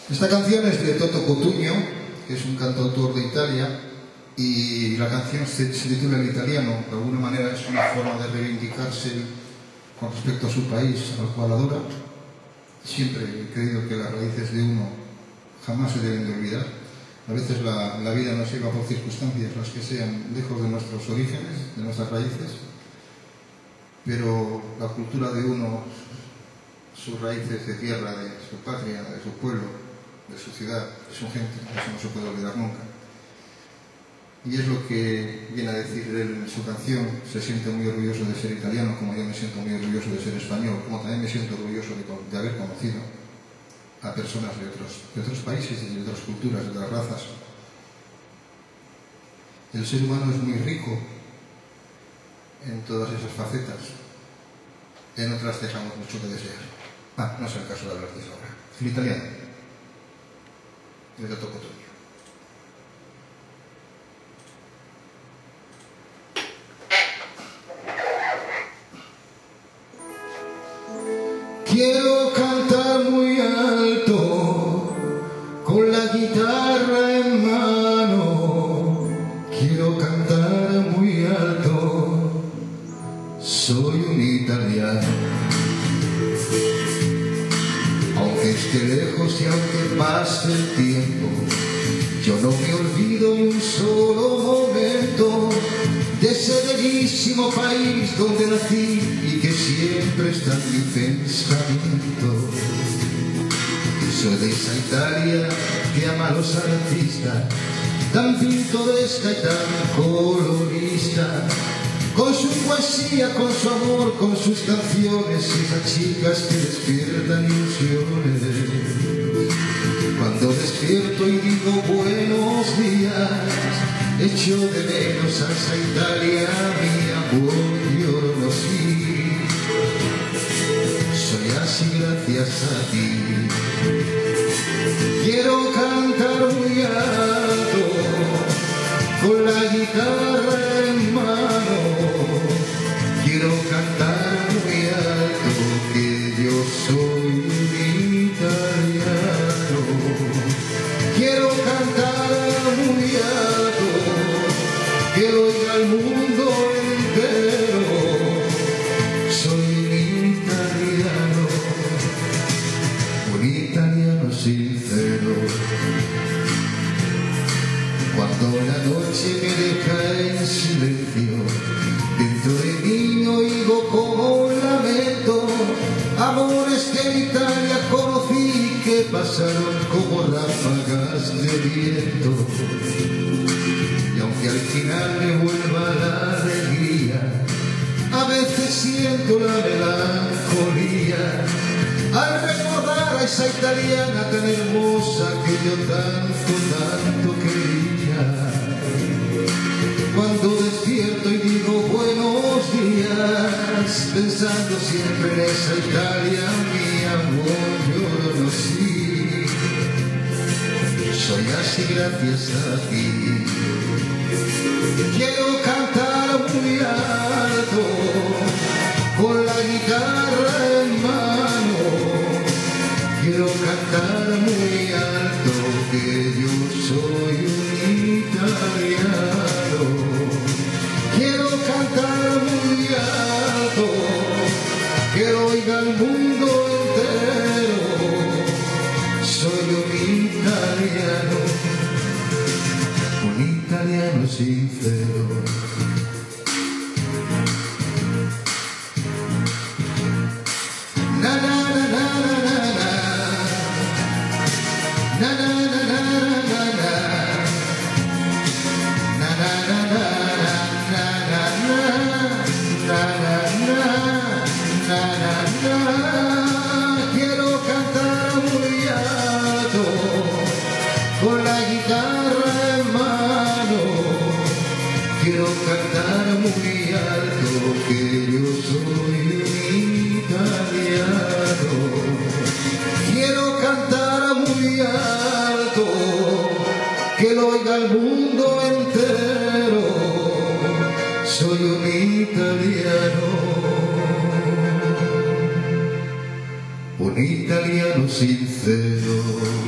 Esta canción es de Toto Cutugno, que es un cantautor de Italia, y la canción se titula En italiano. De alguna manera es una forma de reivindicarse con respecto a su país, al cual adora. Siempre he creído que las raíces de uno jamás se deben de olvidar. A veces la vida nos lleva por circunstancias, las que sean, lejos de nuestros orígenes, de nuestras raíces, pero la cultura de uno, sus raíces de tierra, de su patria, de su pueblo, de su ciudad, de su gente, eso no se puede olvidar nunca. Y es lo que viene a decir él en su canción. Se siente muy orgulloso de ser italiano, como yo me siento muy orgulloso de ser español, como también me siento orgulloso de haber conocido a personas de otros países y de otras culturas, de otras razas. El ser humano es muy rico en todas esas facetas. En otras dejamos mucho que desear. No es el caso de hablar de eso ahora. El italiano, de Toto Cutugno. Quiero cantar muy alto, con la guitarra en mano. Quiero cantar muy alto, soy un italiano. Aunque esté lejos y aunque pase el tiempo, yo no me olvido ni un solo momento de ese bellísimo país donde nací y que siempre está en mi pensamiento. Soy de esa Italia que ama a los artistas, tan pintoresca y tan colorista, con su poesía, con su amor, con sus canciones, esas chicas que despiertan ilusiones. Cuando despierto y digo buenos días, echo de menos a esa Italia, mi amor, yo no sí. Soy así gracias a ti. Quiero cantar muy alto, con la guitarra en mano. Quiero cantar muy alto, que yo soy un italiano. Quiero cantar muy alto, que oiga el mundo entero. Soy un italiano sincero. Cuando la noche me deja en silencio, dentro de mí oigo como un lamento, amores que en Italia conocí que pasaron como ráfagas de viento. Y aunque al final me vuelva la alegría, a veces siento la melancolía al recordar a esa italiana tan hermosa que yo tanto quería. Cuando despierto y digo buenos días, pensando siempre en esa Italia, mi amor, yo conocí. Soy así gracias a ti. Quiero cantar muy alto, con la guitarra en mano. Quiero cantar muy alto, que yo soy un italiano. Quiero cantar muy alto, que oiga el mundo entero. Soy un italiano sincero. Na na na na na na, na na na na na na, na na na na na na. Quiero cantar muy alto, con la guitarra en mano. Quiero cantar muy alto, que yo soy un italiano. Quiero cantar muy alto, que lo oiga el mundo entero. Soy un italiano. Un italiano sincero.